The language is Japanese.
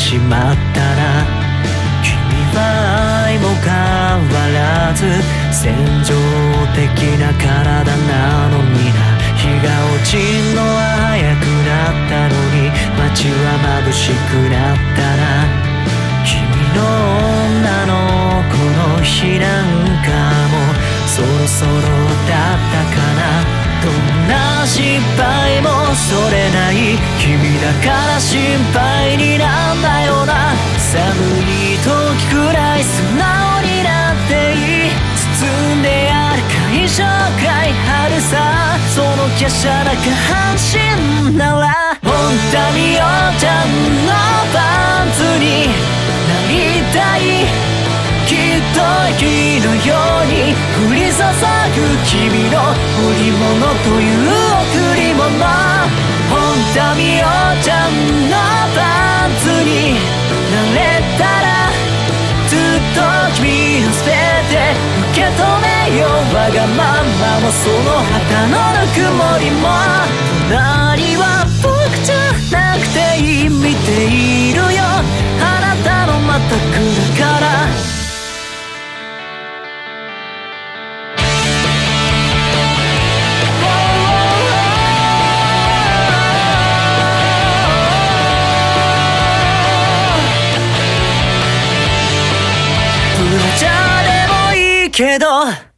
しまったら、君は相も変わらず戦場的な体なのにな。日が落ちんのは早くなったのに、街は眩しくなったら、君の女の子の日なんかもそろそろだったかな。どんな失敗もそれない君だから心配になんだよな。寒い時くらい素直になっていい。包んでやるか一生くらい春さ。その華奢な下半身なら本当におちゃんのパンツになりたい。きっと雪のように降り注ぐ君の織物という贈り物。本当におちゃんのパンツになれたら、ずっと君を捨てて受け止めよう。わがままもその旗のぬくもりも。隣は僕じゃなくていい、見ているよあなたのまた来るから。ブラジャーでもいいけど